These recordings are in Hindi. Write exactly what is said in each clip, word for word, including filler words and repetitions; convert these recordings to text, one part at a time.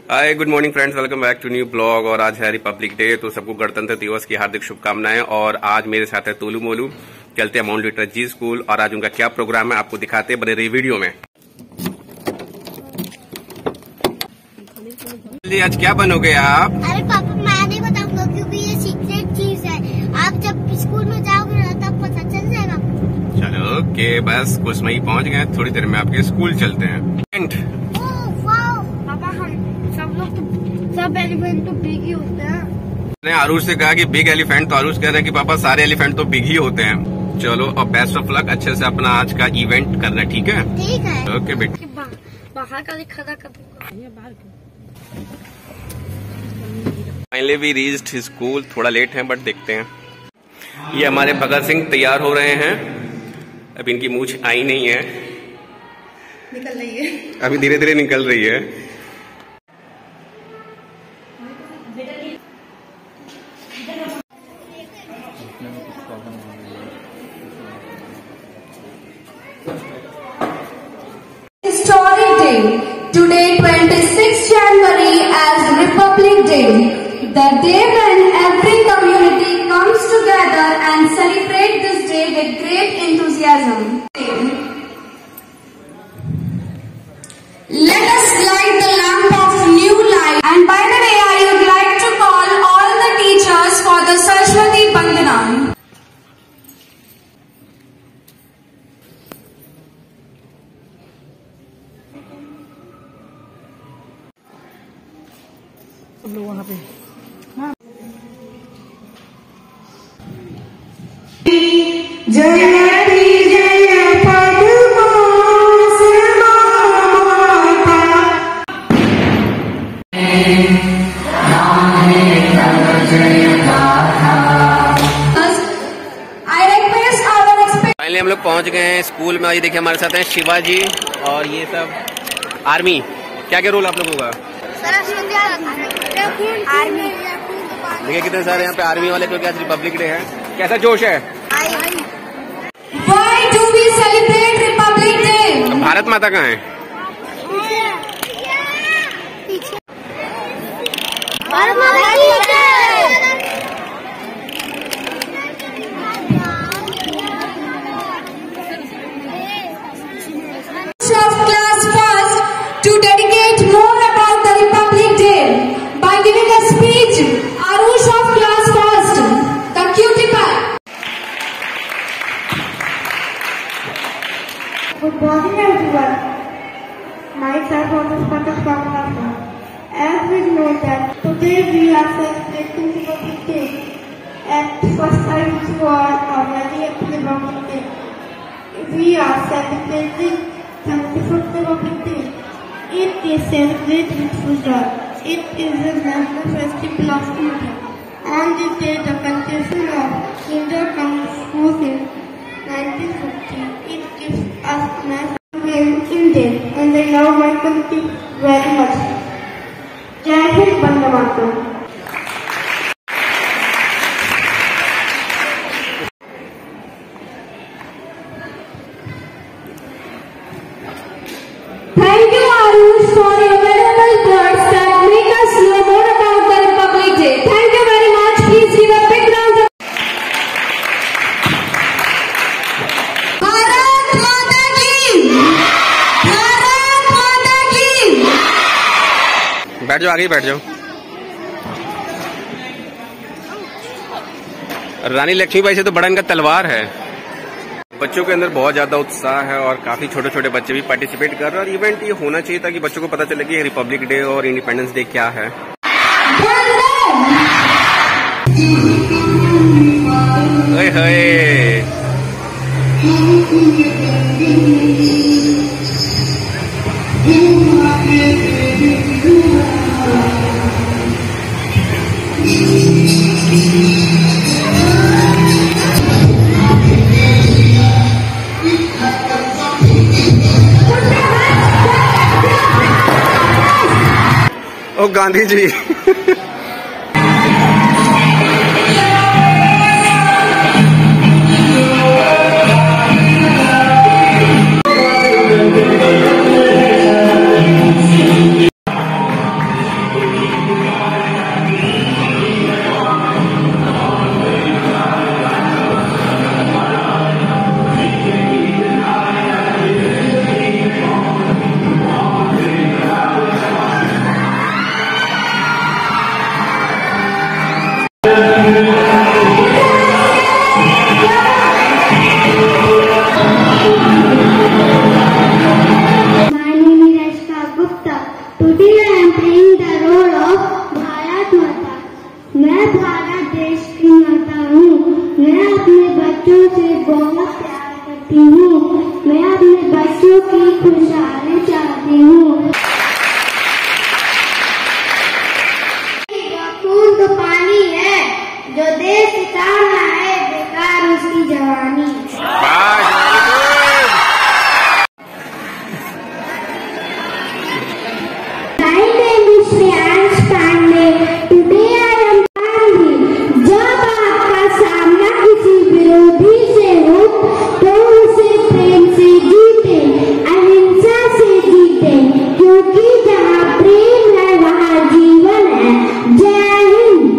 Hi good morning friends, welcome back to new blog. और आज है रिपब्लिक डे, तो सबको गणतंत्र दिवस की हार्दिक शुभकामनाएं। और आज मेरे साथ है तोलू मोलू, चलते हैं माउंट लिटरेसी स्कूल और आज उनका क्या प्रोग्राम है आपको दिखाते हैं, बने रही वीडियो में। आज क्या बनोगे आप? अरे पापा मैं नहीं बताऊंगा क्योंकि ये सीक्रेट चीज है। आप जब स्कूल में जाओगे ना तब पता चल जाएगा। चलो ओके, बस कुछ में ही पहुँच गए, थोड़ी देर में आपके स्कूल चलते हैं। सब लोग तो सब एलिफेंट तो बिग ही होते हैं। मैंने आरुष से कहा कि बिग एलिफेंट, तो आरुष कह रहे हैं कि पापा सारे एलिफेंट तो बिग ही होते हैं। चलो और बेस्ट ऑफ लक, अच्छे से अपना आज का इवेंट करना, ठीक है? ठीक है ओके बेटा। बाहर का खड़ा कर दूंगा। फाइनली वी रीच्ड स्कूल, थोड़ा लेट है बट देखते हैं। ये हमारे भगत सिंह तैयार हो रहे हैं, अब इनकी मूछ आई नहीं है, निकल रही है, अभी धीरे धीरे निकल रही है। Historic day. Today, twenty-sixth January, as Republic Day, the day when every community comes together and celebrate this day with great enthusiasm. Let us light the lamp of new life. And by the way, I would like to call all the teachers for the Saraswati Bandana. सब लोग वहाँ पे जय जय पद्मा सेवा माता। फाइनली हम लोग पहुंच गए हैं स्कूल में। ये देखिए हमारे साथ हैं शिवाजी और ये सब आर्मी। क्या क्या रोल आप लोगों का? आर्मी। देखिए कितने सारे यहाँ पे आर्मी वाले, क्योंकि आज रिपब्लिक डे है। कैसा जोश है? Why do we celebrate Republic Day? Bharat माता कहाँ है? भारत माता की जय। Of class first to dedicate more about the Republic Day by giving a speech. Arush of class first, the cutie pie. Good morning everyone. Myself Anush Patel from Assam. As we know that today we are celebrating Republic Day, and first I wish you all a very happy Republic Day. We are celebrating twenty-fifth Republic Day. It is celebrated with full joy. It is a national festival of India. On this day, the constitution of India comes forth in nineteen fifty. It gives us national name India, and I love my country very much. Jai Hind, Vande Mataram. Thank you, Arush, for your valuable words that make us know more about the Republic Day. Thank you very much. Please give a big round of Bharat Mata ki! Bharat Mata ki! बैठ जाओ, आगे बैठ जाओ। रानी लक्ष्मीबाई से तो बड़ा इनका तलवार है। बच्चों के अंदर बहुत ज्यादा उत्साह है और काफी छोटे छोटे बच्चे भी पार्टिसिपेट कर रहे हैं। और इवेंट ये होना चाहिए ताकि बच्चों को पता चले कि रिपब्लिक डे और इंडिपेंडेंस डे क्या है। ओए होए, ओ Gandhi ji. am playing the role of Bharat माता। मैं भारत देश की माता हूँ। मैं अपने बच्चों से बहुत प्यार करती हूँ। मैं अपने बच्चों की खुशहाली चाहती हूँ। खून तो पानी है, जो देश सितारा है, बेकार उसकी जवानी। My name is Shreyansh Pandey. Today I am Gandhi. जब आपका सामना किसी विरोधी से हो तो उसे प्रेम से जीते, अहिंसा से जीते, क्योंकि जहाँ प्रेम है वहाँ जीवन है। जय हिंद।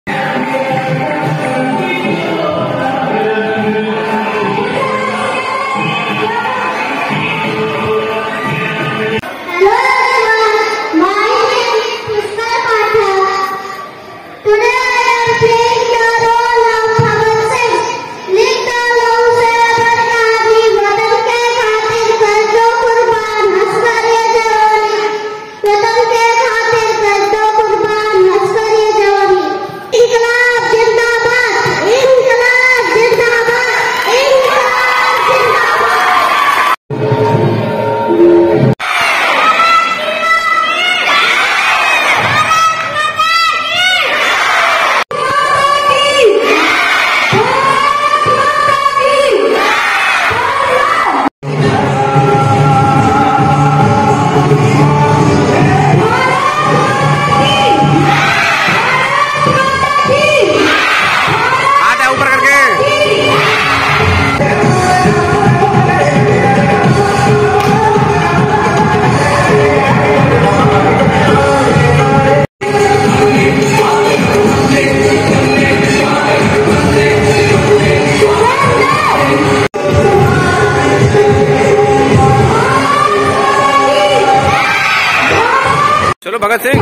चलो भगत सिंह।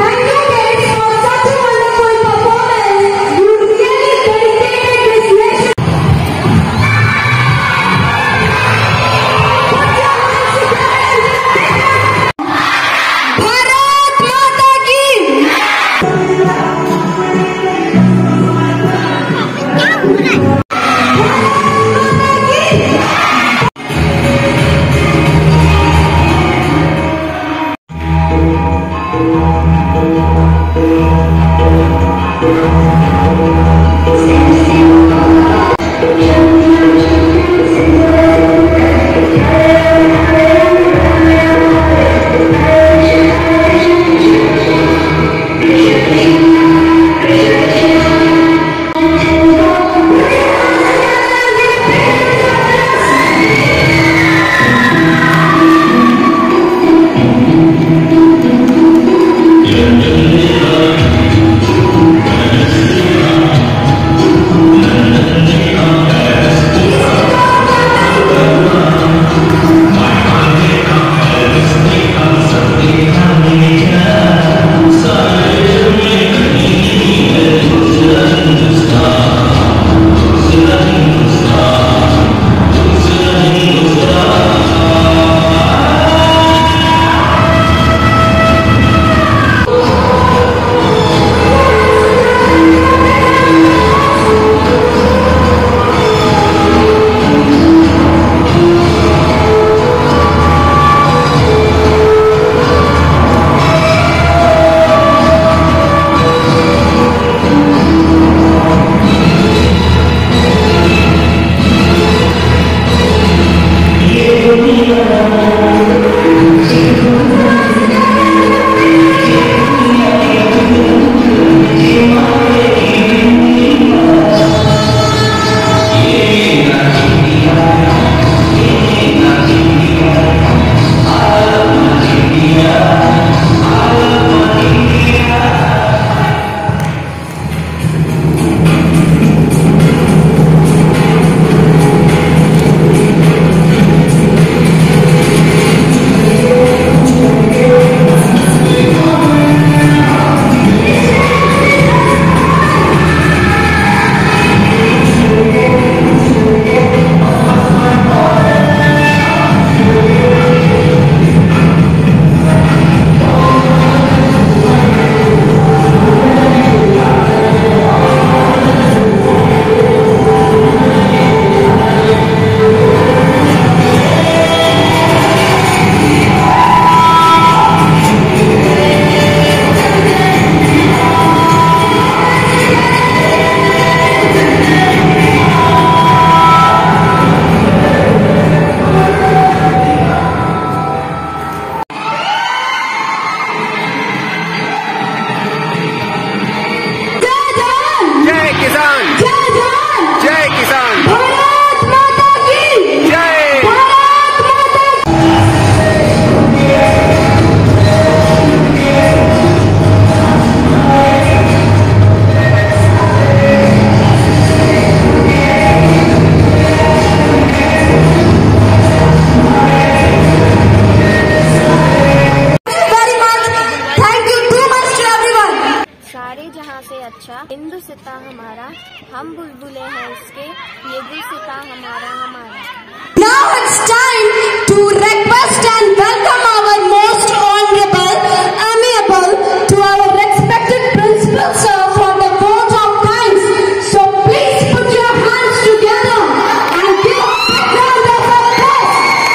सारे जहाँ से अच्छा हिंदुस्तां हमारा, हम बुलबुले हैं इसके, ये गुलसितां हमारा हमारा। Now it's time to request and welcome our most honorable, amiable to our respected principal sir for the vote of thanks. So please put your hands together and give a big round of applause.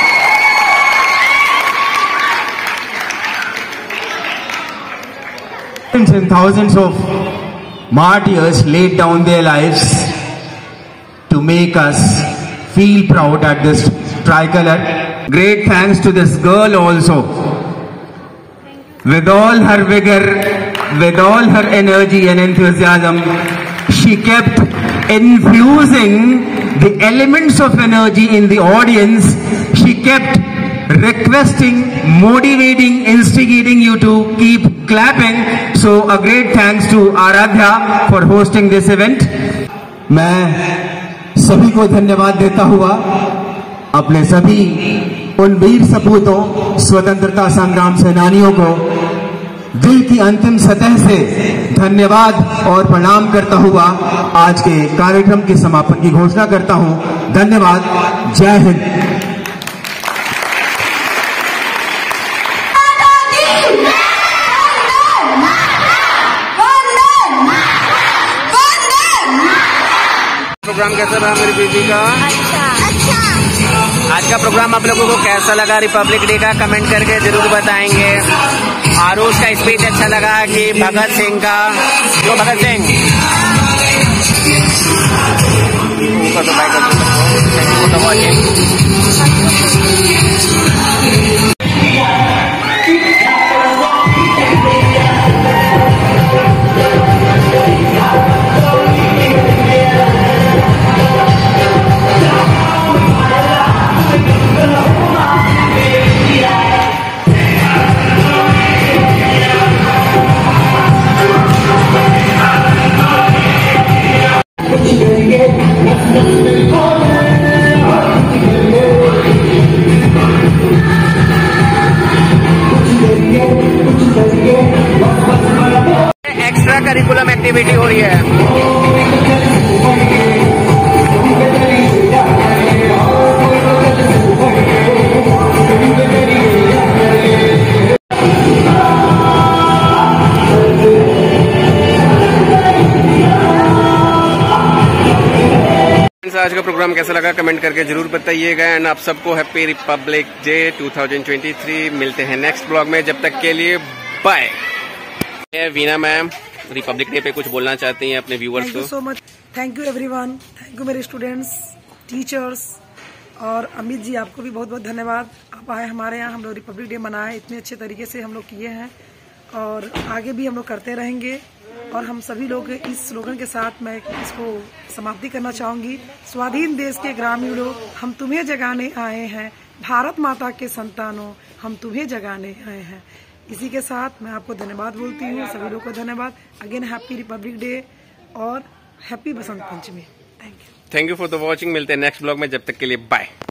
Thousands and thousands of martyrs laid down their lives to make us feel proud at this tricolor. Great thanks to this girl also. With all her vigor, with all her energy and enthusiasm, she kept infusing the elements of energy in the audience. She kept requesting, motivating, instigating you to keep clapping. So a great thanks to Aradhya for hosting this event. मैं सभी को धन्यवाद देता हुआ अपने सभी उन वीर सपूतों, स्वतंत्रता संग्राम सेनानियों को दिल की अंतिम सतह से धन्यवाद और प्रणाम करता हुआ आज के कार्यक्रम के समापन की घोषणा करता हूं। धन्यवाद। जय हिंद। प्रोग्राम कैसा रहा मेरी बेटी का? अच्छा अच्छा। आज का प्रोग्राम आप लोगों को कैसा लगा? रिपब्लिक डे का कमेंट करके जरूर बताएंगे। आरुष का स्पीच अच्छा लगा कि भगत सिंह का? जो भगत सिंह ऊपर तो बाइक एक्स्ट्रा करिकुलम एक्टिविटी हो रही है। आज का प्रोग्राम कैसा लगा कमेंट करके जरूर बताइएगा। एंड आप सबको happy republic day two thousand twenty three. मिलते हैं नेक्स्ट ब्लॉग में, जब तक के लिए bye. Veena ma'am republic day पे कुछ बोलना चाहती हैं अपने व्यूअर्स को? Thank you so much. Thank you everyone. Thank you मेरे स्टूडेंट्स, टीचर्स और अमित जी, आपको भी बहुत बहुत धन्यवाद। आप आए हमारे यहाँ, हम लोग रिपब्लिक डे मनाए, इतने अच्छे तरीके से हम लोग किए हैं और आगे भी हम लोग करते रहेंगे। और हम सभी लोग इस स्लोगन के साथ मैं इसको समाप्ति करना चाहूंगी। स्वाधीन देश के ग्रामीणों, हम तुम्हें जगाने आए हैं, भारत माता के संतानों, हम तुम्हें जगाने आए हैं। इसी के साथ मैं आपको धन्यवाद बोलती हूँ। सभी लोगों को धन्यवाद। अगेन हैप्पी रिपब्लिक डे और happy Basant Panchami. Thank you. Thank you for the watching. मिलते हैं नेक्स्ट ब्लॉग में, जब तक के लिए बाय।